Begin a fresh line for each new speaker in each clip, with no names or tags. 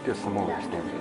htio sam ovo snimiti.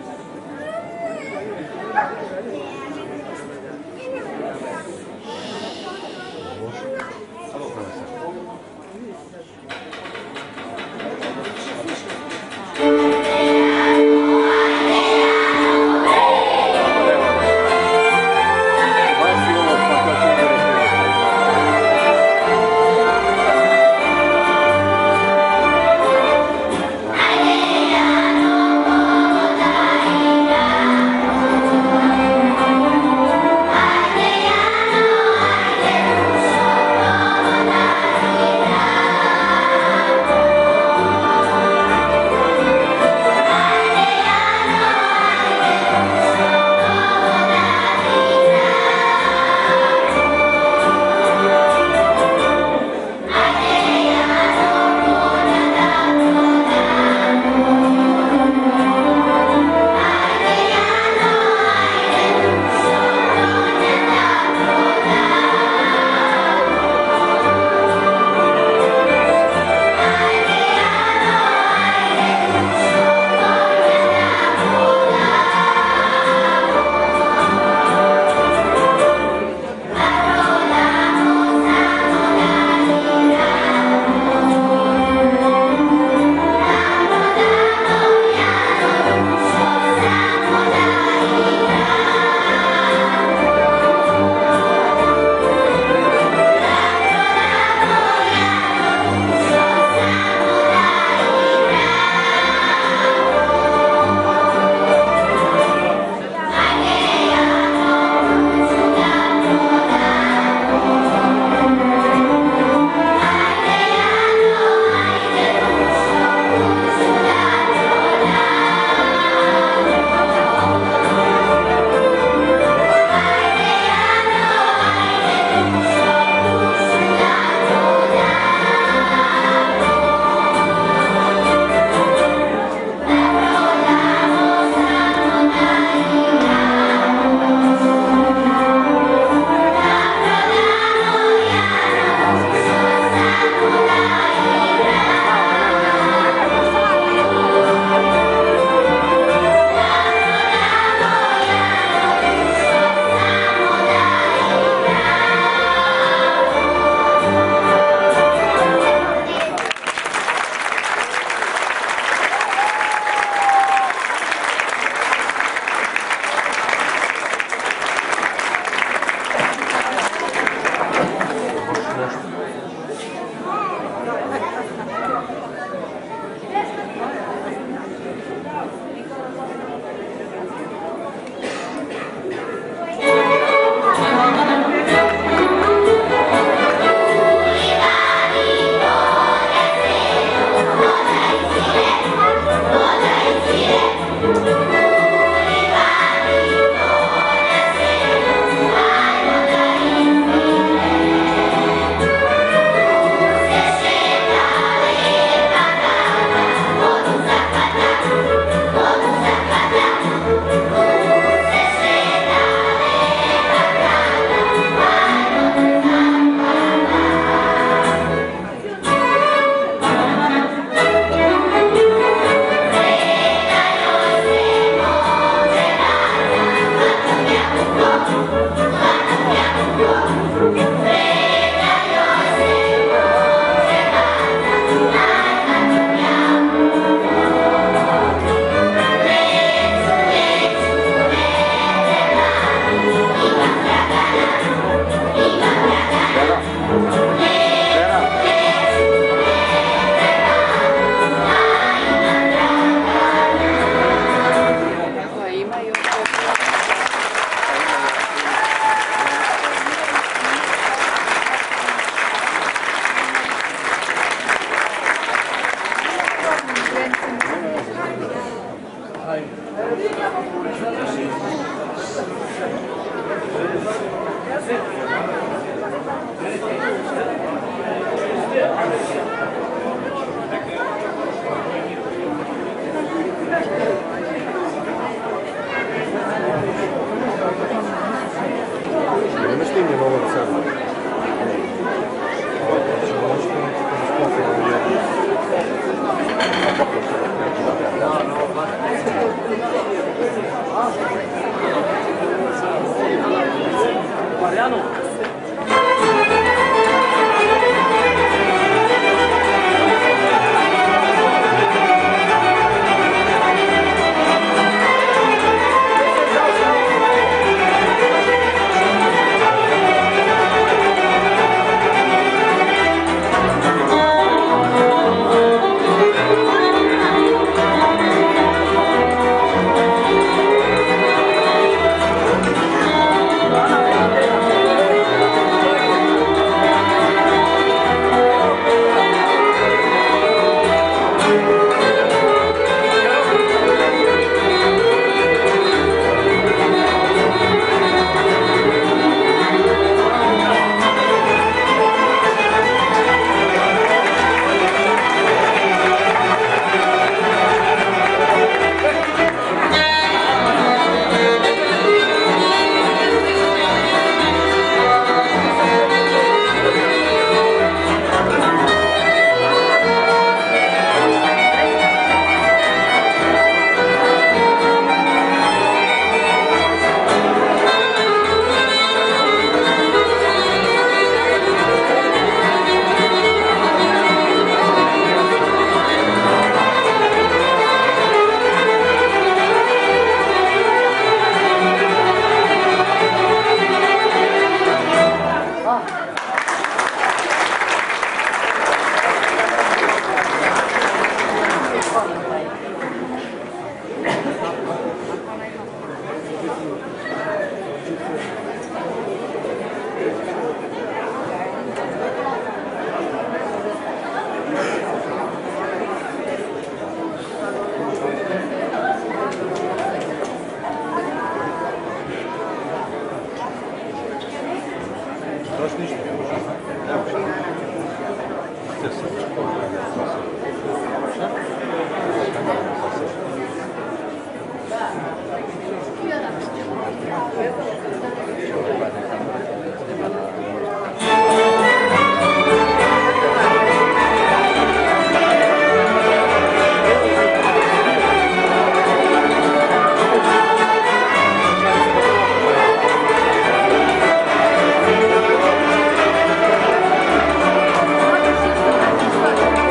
Thank you.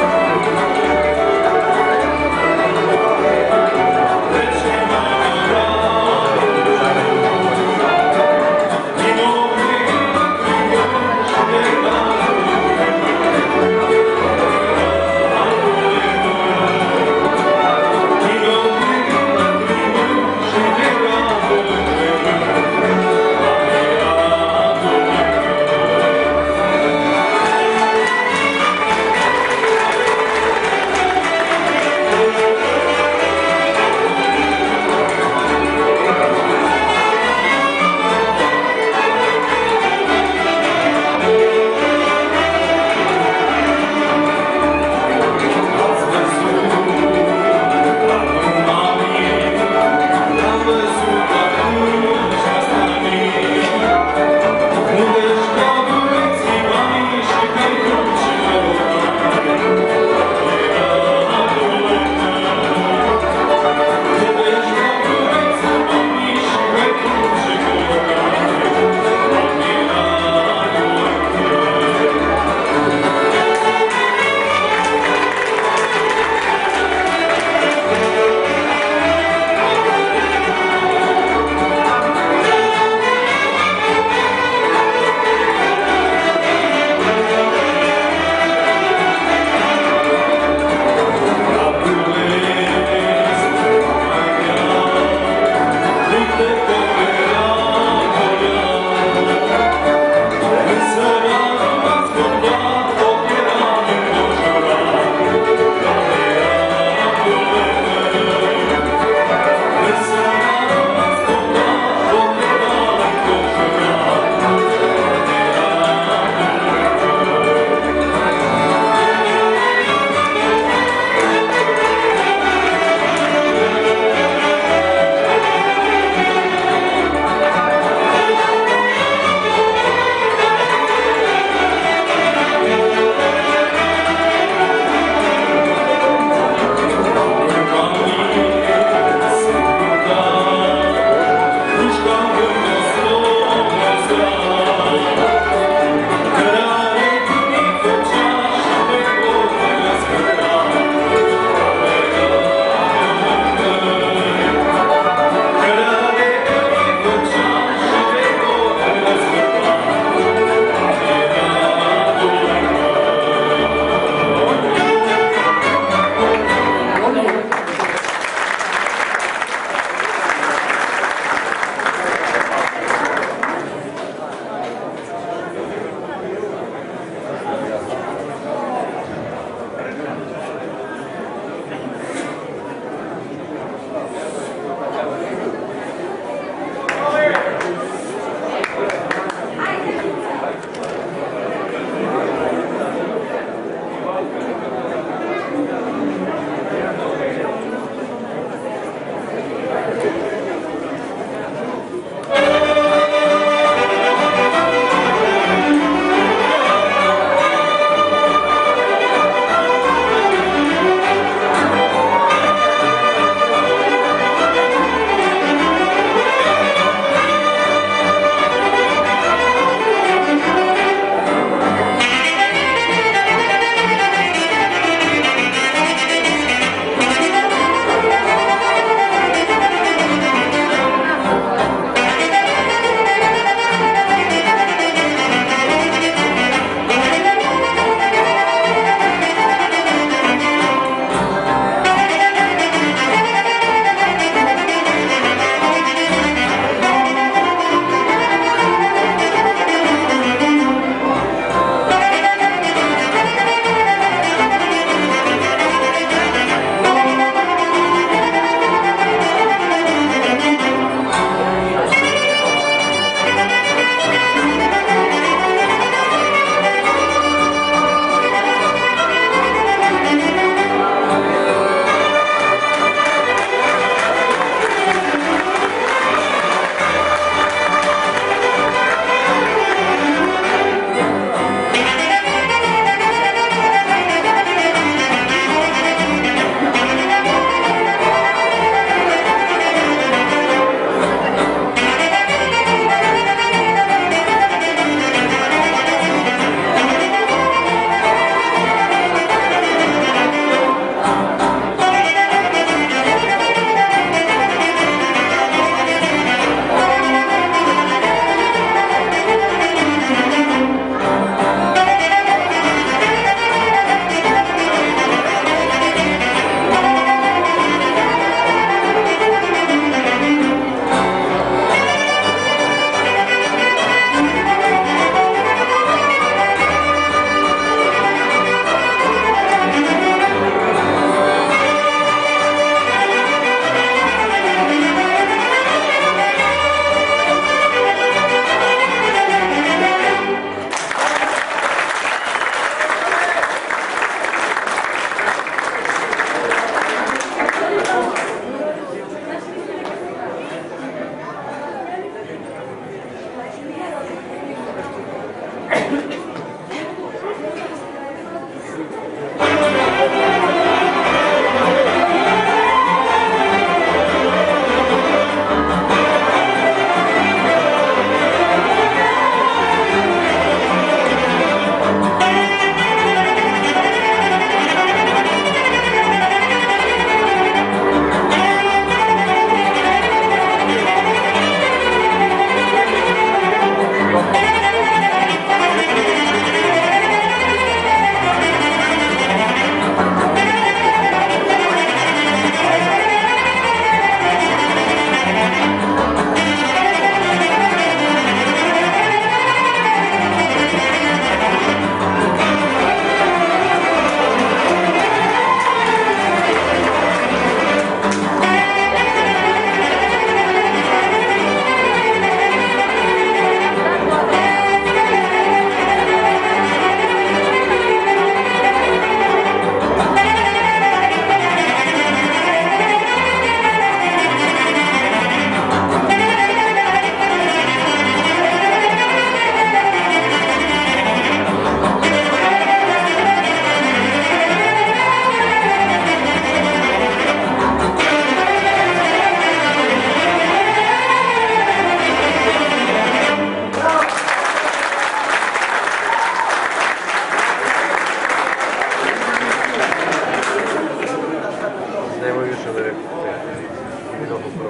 izašao da je video prvo.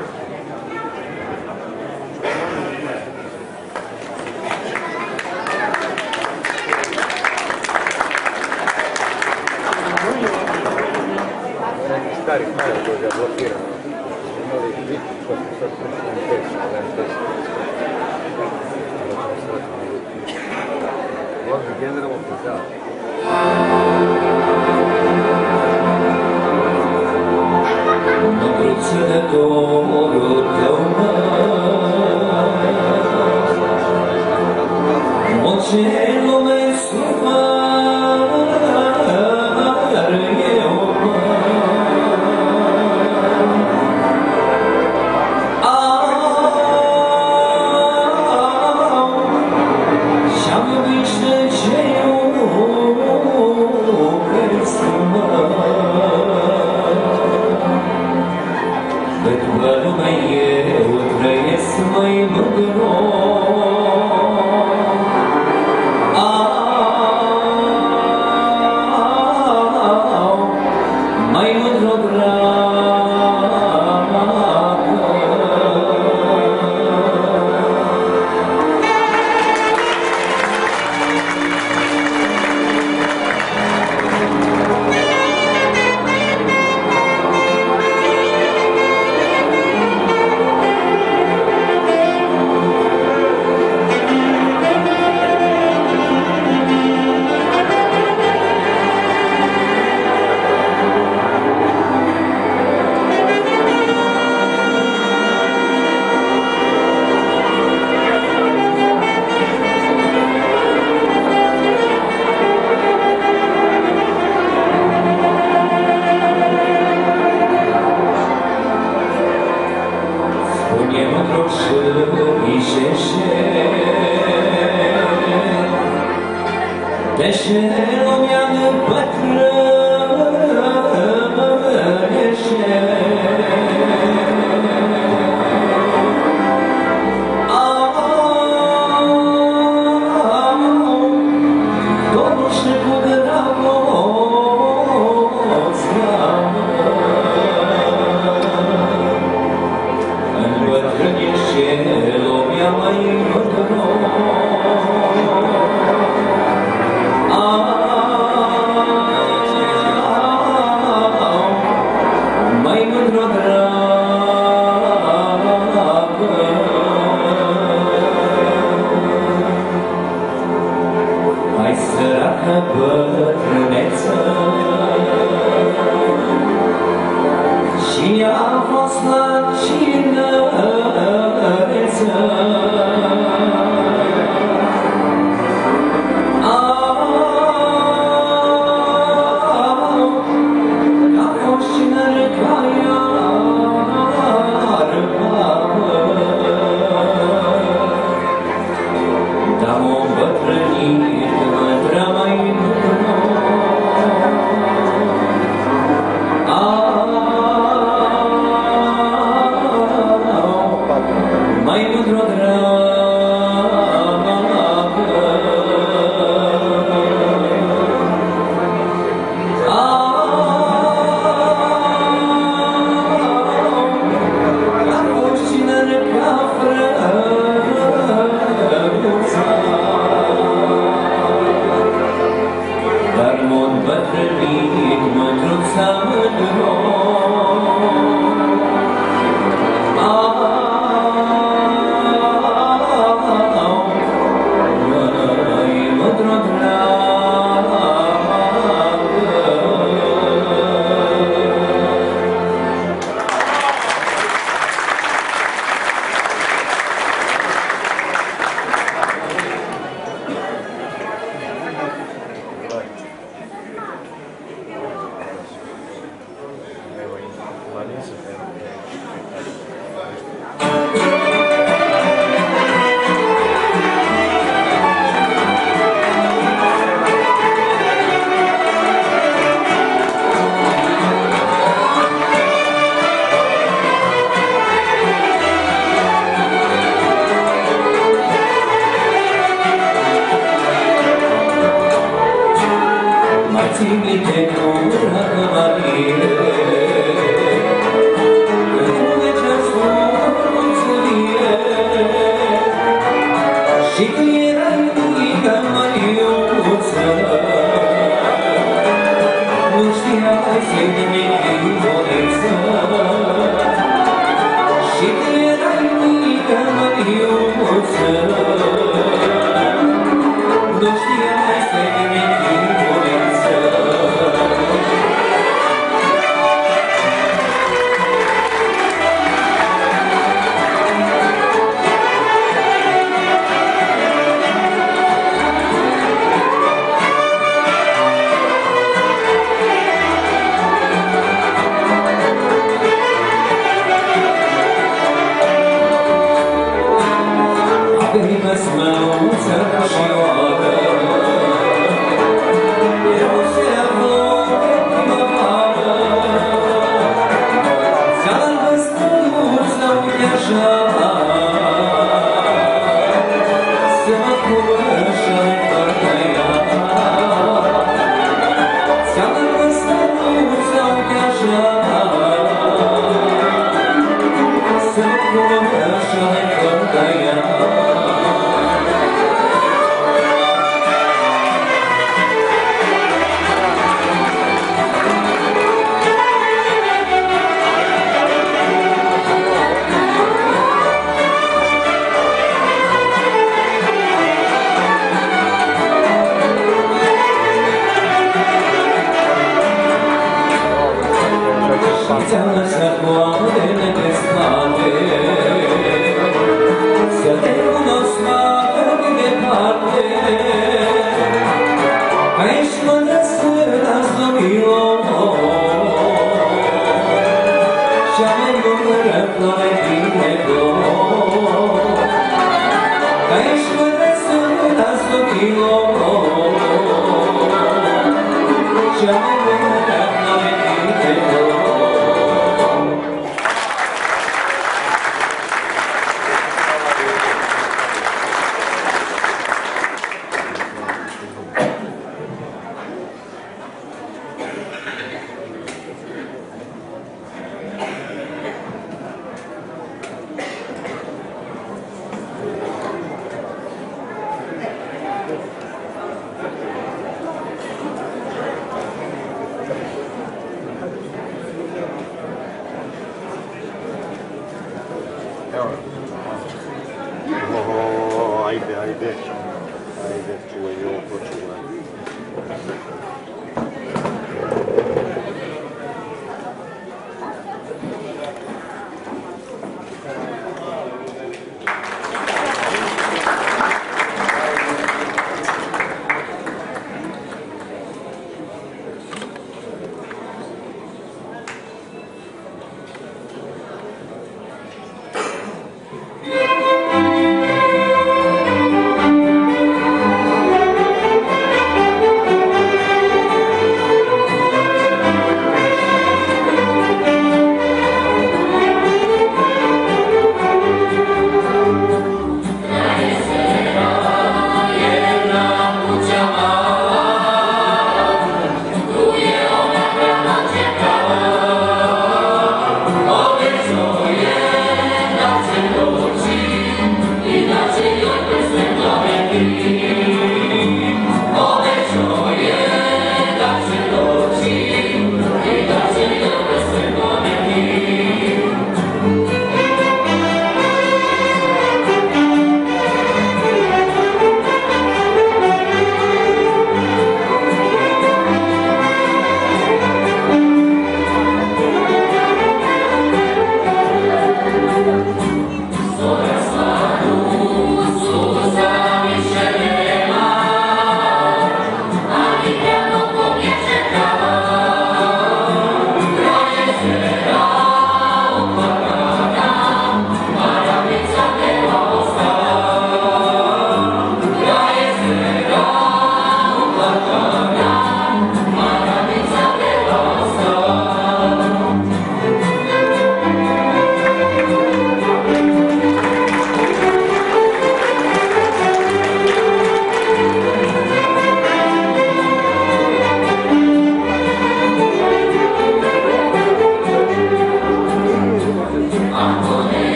Neki starih maja koji ga blokirano. Imali biti što smo sad pričali tekst, ali ne tekst. Ovdje generalno pozdrav.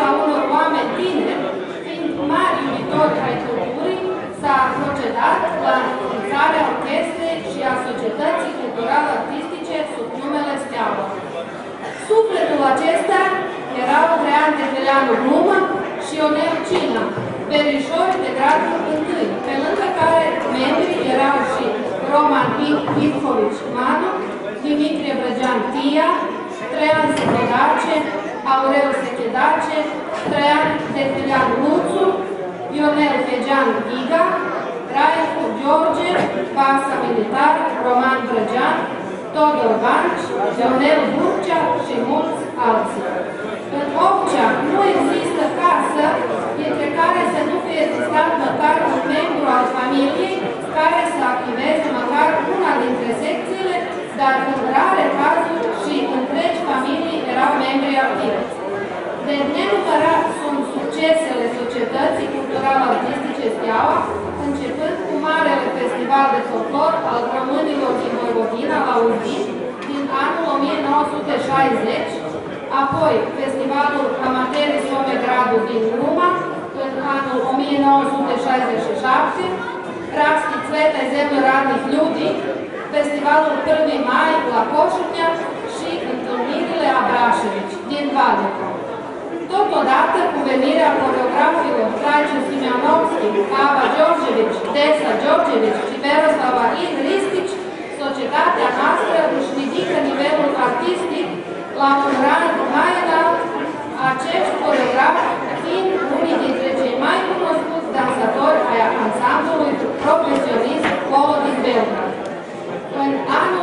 unor oameni tineri, fiind mari iubitori ai culturii, s-a procedat la înființarea orchestrei și a societății cultural-artistice sub numele Steaua. Sufletul acesta erau Traian Teheleanu Glumă și Ionel Cină, verișori de gradul întâi, pe lângă care membrii erau și Roman Ivkovici Manu, Dimitrie Brăgean Tia, Traian Sechedace, Aurel Sechedace, Traian Teheleanu Luțu, Ionel Fegean Iga, Raicu George, Vasa Militar, Roman Brăgean, Todor Banci, Ionel Burcea și mulți alții. În Occea nu există casă dintre care să nu fie existat măcar un membru al familiei care să activeze măcar una dintre secțiile, dar în rare cazuri și întregi familii erau membri activi. De nenumărat sunt succesele societății cultural-artistice Steaua, începând cu Marele Festival de Folclor al românilor din Voivodina la Urbin din anul 1960, apoi Festivalul Amaterii Somegradu din Ruma în anul 1967, Rasti Cveta Zemlju radnih ljudi, Festivalul 1. Mai la Coșutea și Întâlnirile Abrașevici din Valdeco. Totodată cu venirea coreografilor Traian Simeonovski, Ava Georgevici, Desa Georgevici și Veroslava Ristici, societatea noastră își ridică nivelul artistic la un rang mai înalt, acești coreografi fiind unii dintre cei mai cunoscuți dansatori ai ansamblului profesionist Colo din Belgrad. În anul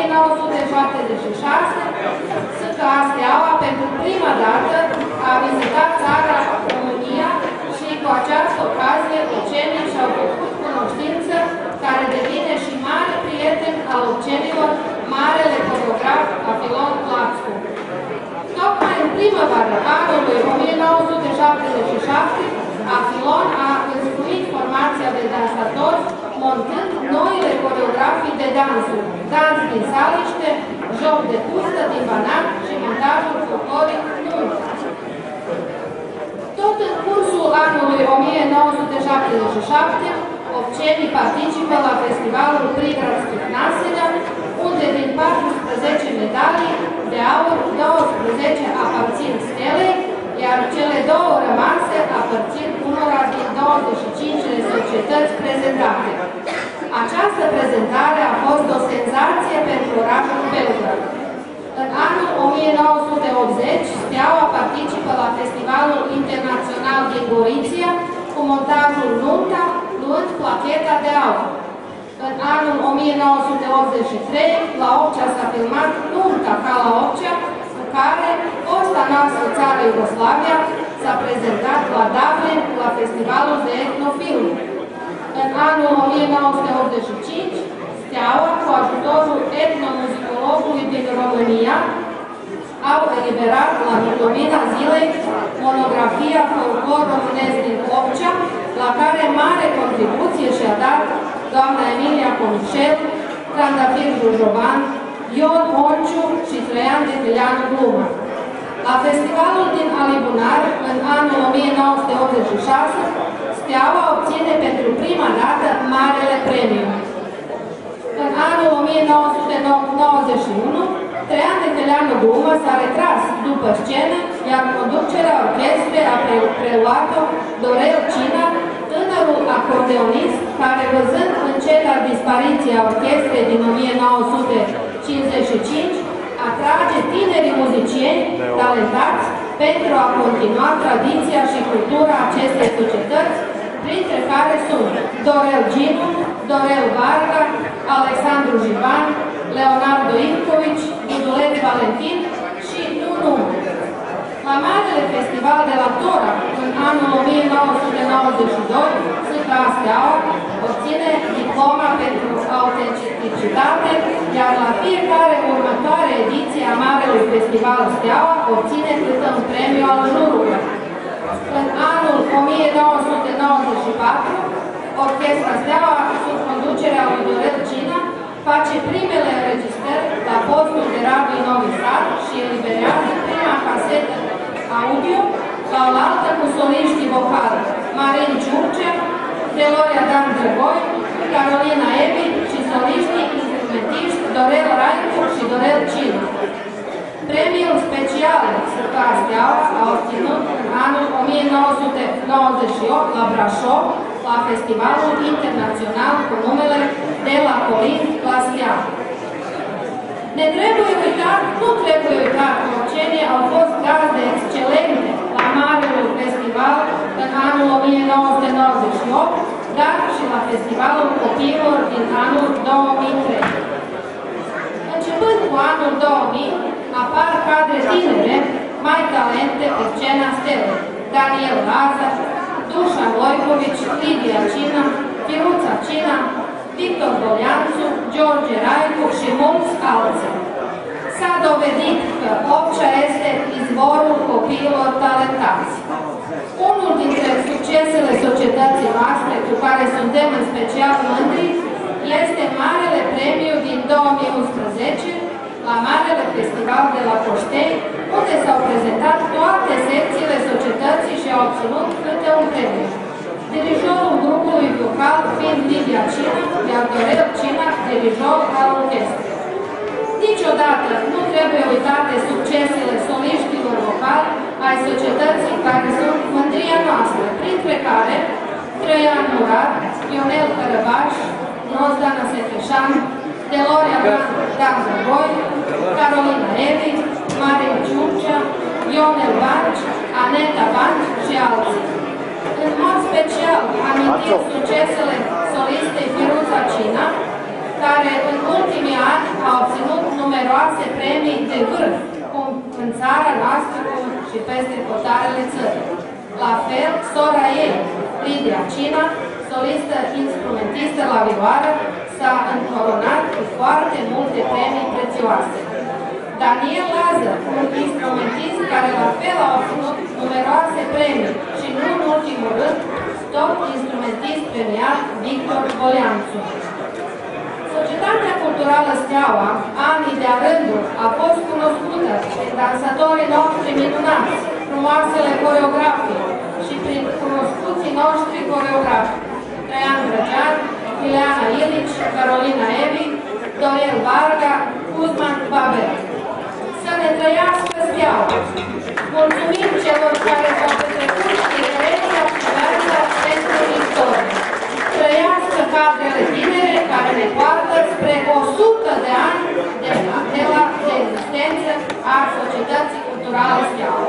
1976, S.K.A. Steaua pentru prima dată a vizitat țara România și cu această ocazie ocenii și-au făcut cunoștință, care devine și mare prieten al ocenilor, marele coreograf Afilon Plațcu. Tocmai în primăvară anului 1977, Afilon a însuit formația de dansatori, montând noile coreografii de dansuri, dans din saliște, joc de pustă din Banat și montajul folcloric Nunta. Tot în cursul anului 1977, obcenii participă la festivalul Prigradskih naselja, unde din 14 medalii de aur, 12 aparțin Stelei, iar cele două rămase aparțin unora din 25 societăți prezentate. Această prezentare a fost o senzație pentru orașul Belgrad. În anul 1980, Steaua participă la Festivalul Internațional din Gorizia cu montajul Nunta, luând placheta de aur. În anul 1983, la Occea s-a filmat Nunta ca la Occea, cu care fosta noastră țară Iugoslavia s-a prezentat la Dublin la Festivalul de Etnofilm. În anul 1985, Steaua, cu ajutorul etnomuzicologului din România, au eliberat la lumina zilei monografia Folclor românesc din Occea, la care mare contribuție și-a dat doamna Emilia Comișel, Trandafir Jojoban, Ion Onciu și Traian Teheleanu Glumă. La festivalul din Alibunar, în anul 1986, Steaua obține pentru prima dată Marele Premiu. În anul 1991, Traian Teheleanu Glumă s-a retras după scenă, iar conducerea orchestrei a preluat-o Dorel Cina, tânărul acordeonist, care văzând înceta dispariția orchestrei din 1955, atrage tinerii muzicieni talentați pentru a continua tradiția și cultura acestei societăți, printre care sunt Dorel Ginu, Dorel Varga, Alexandru Jivan, Leonardo Ivkovici, Duduleț Valentin și nu numai. La Marele Festival de la Tora, în anul 1992, S.K.A. Steaua obține diploma pentru autenticitate, iar la fiecare următoare ediție a Marelui Festival Steaua obține câte un premiu al jurului. În anul 1994, Orchestra Steaua, sub conducerea lui Dorel Cina, face primele înregistrări la postul de radio Novi Sad și eliberează prima casetă audio la oaltă cu soliștii vocali Marin Ciurcea, Deloria Dan Drăgoi, Carolina Evi și soliștii instrumentiști Dorel Raicu și Dorel Cina. Premiul special Sfânta Steaua a obținut în anul 1998 la Brașov, la Festivalul Internațional cu numele De la Colin la Steaua. Nu trebuie uitat că orcenii au fost gazde excelente la Marele Festival în anul 1998, dar și la Festivalul Copiilor din anul 2003. Începând cu anul 2000, apar cadre tinere mai talente pe scena stelei: Daniel Lazar, Dușan Loicovici, Lidia Cina, Firuța Cina, Victor Dolianțu, George Raicu și mulți alții. S-a dovedit că Opcea este izvorul copiilor talentați. Unul dintre succesele societății noastre, cu care suntem în special mândri, este Marele Premiu din 2011, la Marele Festival de la Coștei, unde s-au prezentat toate secțiile societății și au obținut câte un premiu. Dirijorul grupului vocal fiind Lidia Cina, iar Dorel Cina, dirijor al orchestrei. Niciodată nu trebuie uitate succesele soliștilor vocali ai societății care sunt mândria noastră, printre care Traian Murat, Ionel Cărăbaș, Nozdana Sefeșan, Deloria Dan Drăgoi, Carolina Evi, Marin Ciurcea, Ionel Banci, Aneta Banci și alții. În mod special amintim succesele solistei Firuța Cina, care în ultimii ani a obținut numeroase premii de vârf în țara noastră și peste hotarele țării. La fel, sora ei, Lidia Cina, solistă instrumentistă la vioară, s-a încoronat cu foarte multe premii prețioase. Daniel Lazar, un instrumentist care la fel a obținut numeroase premii și nu în ultimul rând, tot instrumentist premiat Victor Dolianțu. Societatea Culturală Steaua, anii de-a rândul, a fost cunoscută prin dansatorii noștri minunați, frumoasele coreografii și prin cunoscuții noștri coreografi: Traian Drăgean, Ileana Ilici, Carolina Evi, Dorel Varga, Cuzman Babel. Să ne trăiască Steaua! Mulțumim celor care s-au petrecut tinerețea și viața pentru istorie. Trăiască cadrele tinere care ne poartă spre 100 de ani de la existență a Societății Culturale Steaua.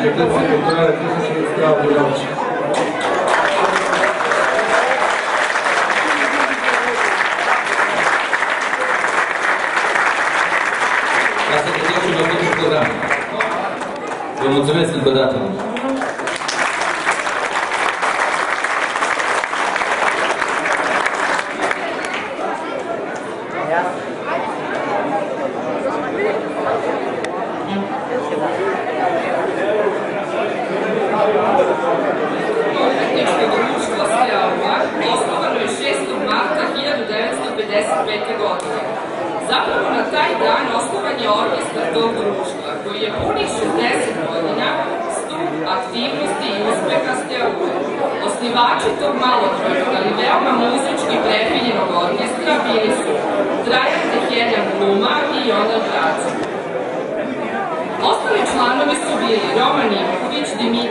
soggetezza culturale artistica e teatrologica.
Ca să putem și noi pentru program. Vă mulțumesc încă o dată.
Zapravo na taj dan osnovan je orkestar tog društva, koji je punih 60 godina stup aktivnosti i uspeha Steaua. Osnivači tog malobrojnog, ali veoma muzički prefinjenog orkestra bili su Trajan Deheljan Gluma i Jonel Bračan. Ostali članovi su bili Roman Ivković,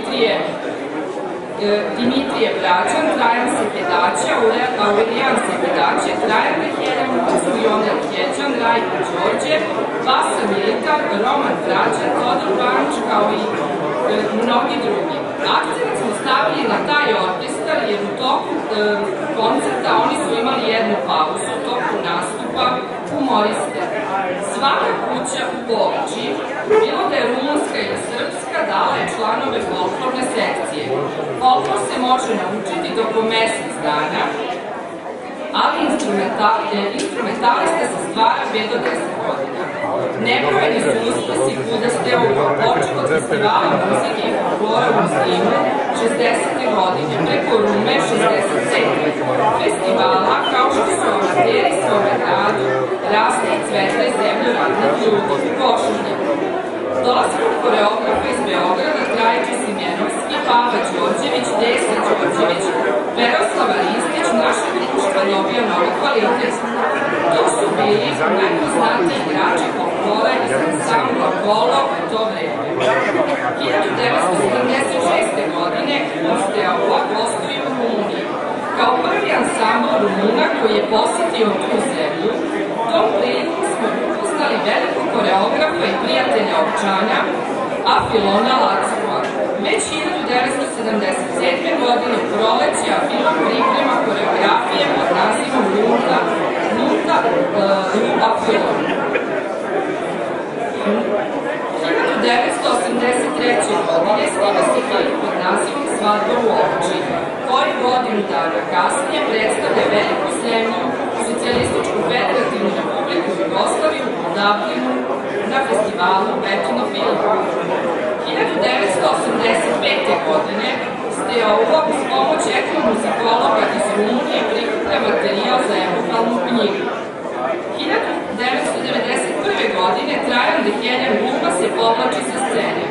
Dimitrije Bračan, Trajan Sepedaća, Aurelijan Sepedaća, Trajan Deheljan, Jonel Kećan, Rajko Đorđe, Vasa Militar, Roman Bračan, Todor Banč, kao i mnogi drugi. Akcent smo stavili na taj orkestar jer u toku koncerta oni su imali jednu pauzu u toku nastupa humoriste. Svaka kuća u Ploči, bilo da je rumunska ili srpska, dala je članove folklorne sekcije. Folklor se može naučiti toko mesec dana, ali instrumentalista se stvara 5 do 10 godina. Nebrojeni su uspesi kuda Steaua, počeo od festivala muzike i folklora u Zimu 60. godine, preko Rume 67. festivala, kao što su amateri svome gradu, Raste i cveta i zemlju radnih ljudi, Košulje. Dolazkom koreografa iz Beograda, Trajče Simjenovski, Pava Đorđević, Desa Đorđević, Veroslava Ristić, naše društvo dobija novi kvalitet. To su bili najpoznatiji igrači folklora iz ansambla Kolo u to vreme. 1976. godine Steaua gostuje u Rumuniji. Kao prvi ansambl Rumuna koji je posjetio tu zemlju, tom priliku smo upoznali velikog koreografa i prijatelja Ovčanja, Afilona Lacova. Već 1977. godine u proleći Afilon priprema koreografije pod nazivom Nunta Afilon. 1983. godine snima se film pod nazivom Svadba u Ovči, koji godinu dana kasnije predstavlja veliku zemlju, Socijalističku federativnu republiku Jugoslaviju u Dublinu na festivalu Betino Film. 1985. godine Steaua uz pomoć etnomuzikologa iz Rumunije prikuplja materijal za epohalnu knjigu. 1991. godine Trajan Deheljan Gluma se povlači sa scene.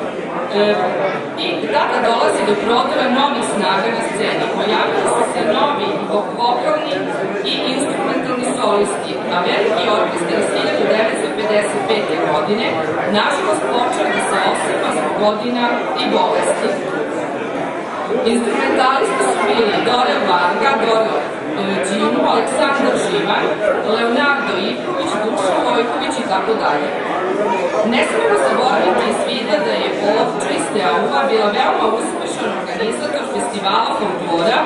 I tada dolazi do prodora novih snaga na sceni. Pojavili su se novi vokalni i instrumentalni solisti, a veliki orkestar iz 1955. godine nažalost počeo da se osipa zbog godina i bolesti. Instrumentalisti su bili Dorel Varga, Dorel Đinu, Aleksandar Živan, Leonardo Ivković, Dušan Vojković i tako dalje. Ne smemo zaboraviti iz vida da je Ovča iz Steaua bila veoma uspešan organizator festivala folklora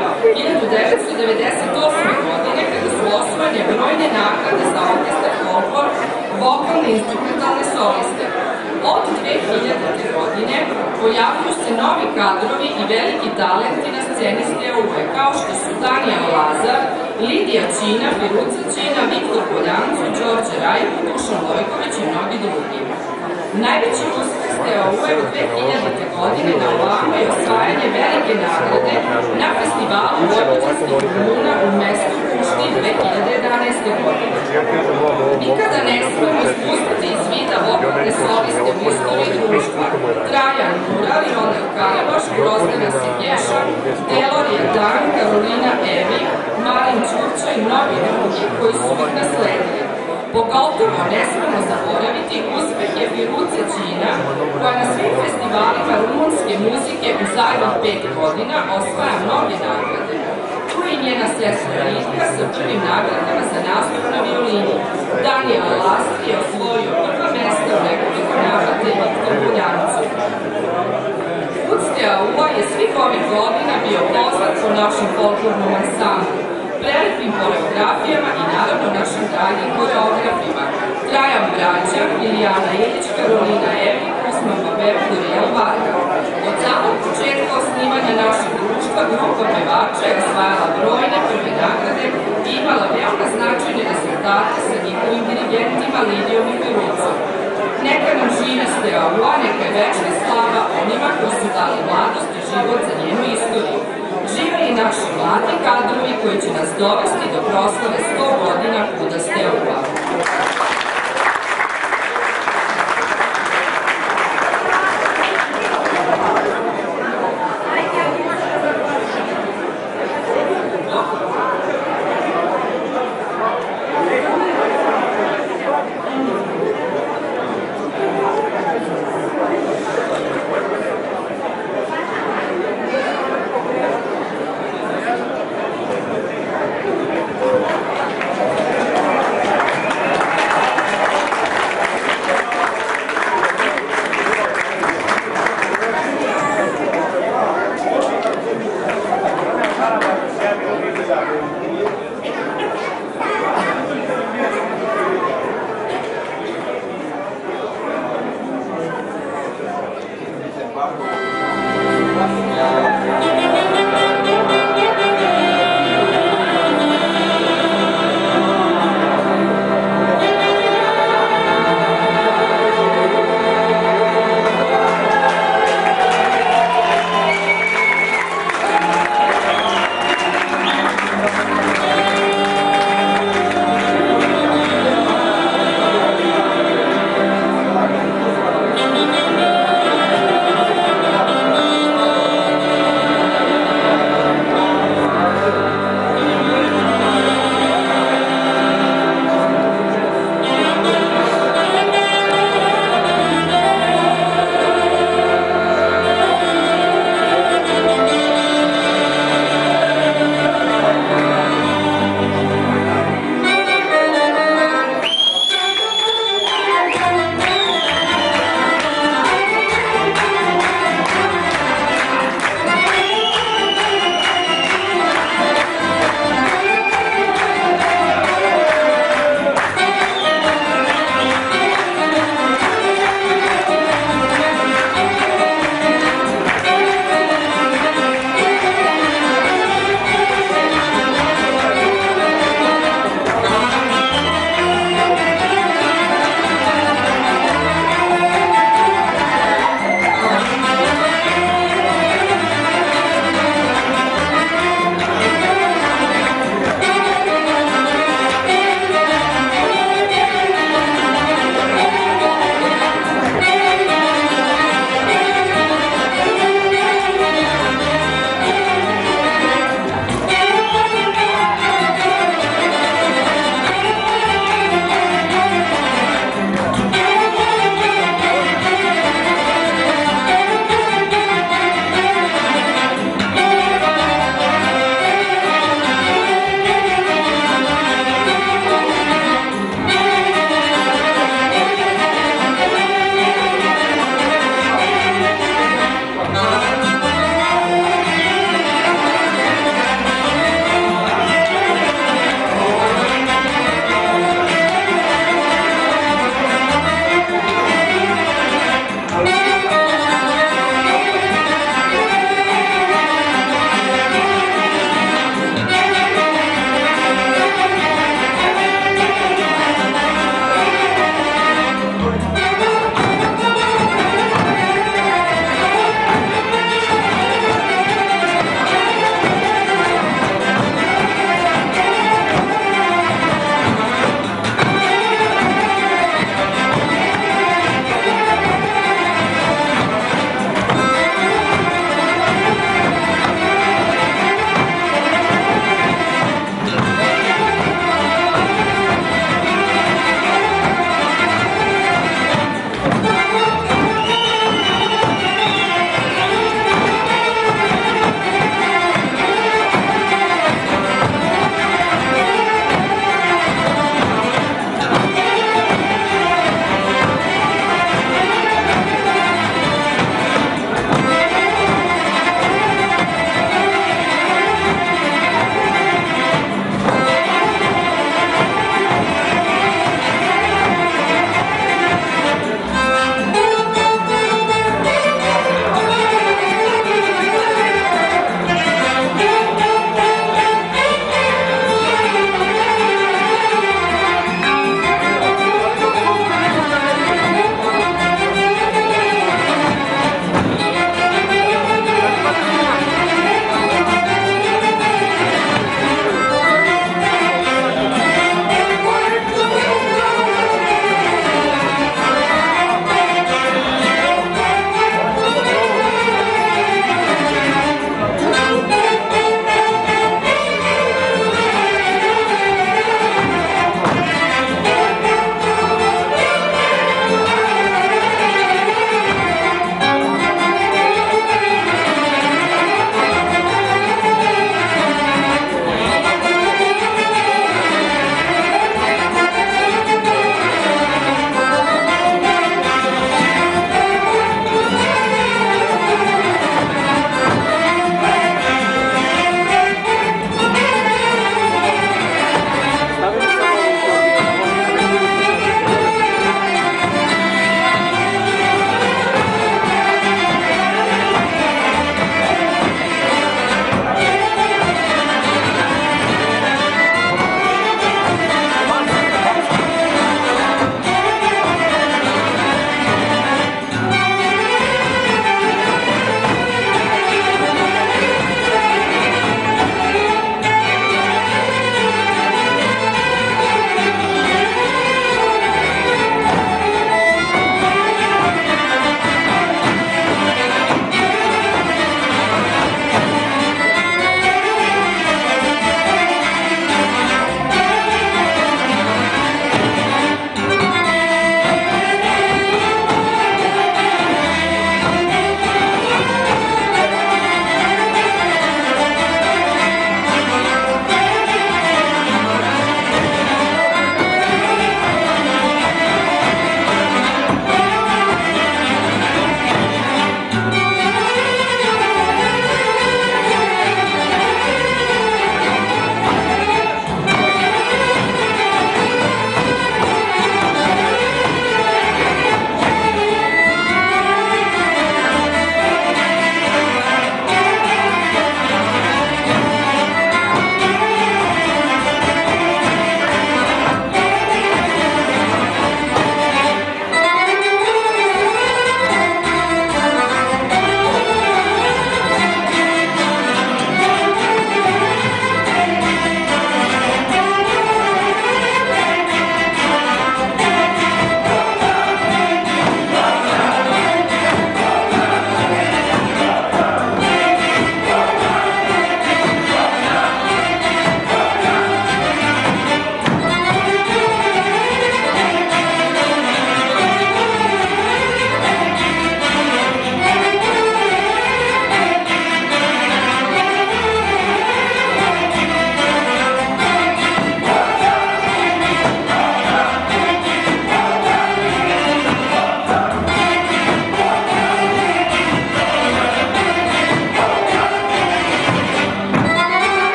1998. godine kada su osvojene brojne nagrade za orkestar folklor, vokalne i instrumentalne soliste. Od 2000. godine pojavljuju se novi kadrovi i veliki talenti na sceni Steaue, kao što su Danijel Lazar, Lidija Ćina, Firuca Ćina, Viktor Poljancu, Đorđe Rajko, Dušan Vojković i mnogi drugi. Najveći uspeh Steaue u 2000. godine na ovamo je osvajanje velike nagrade na festivalu vojvođanskih Rumuna u mestu Pušti 2011. godine. Nikada ne smemo ispustiti iz vida vokalne soliste u istoriji društva. Trajan Mural, Jonel Karabaš, Grozdana Segješa, Delorija Dan, Karolina Evi, Marin Ćurća i mnogi drugi koji su ih nasledili. Pogotovo ne smemo zaboraviti uspehe Firuce Ćina, koja na svim festivalima rumunske muzike u zadnjih 5 godina osvaja mnoge nagrade. Tu je njena sestra Lidija sa prvim nagradama za nastup na violini. Danijel Lastri je osvojio prva mesta u nekoliko nagrade Viktor Poljancu. ovih godina bio poznat po našem folklornom ansamblu, prelepim koreografijama i naravno našim dragim koreografima Trajan Braća, Ilijana Ilić, Karolina Evi, Usman Baber, Dorijel Varga. Od samog početka osnivanja našeg društva grupa pevača je osvajala brojne prve nagrade i imala veoma značajne rezultate sa njihovim dirigentima Lidijom i Perucom. Neka nam živi Steaua, neka je večna slava onima koji su dali mladost i život za njenu istoriju. Žive i naši mladi kadrovi koji će nas dovesti do proslave 100 godina KUD-a Steaua.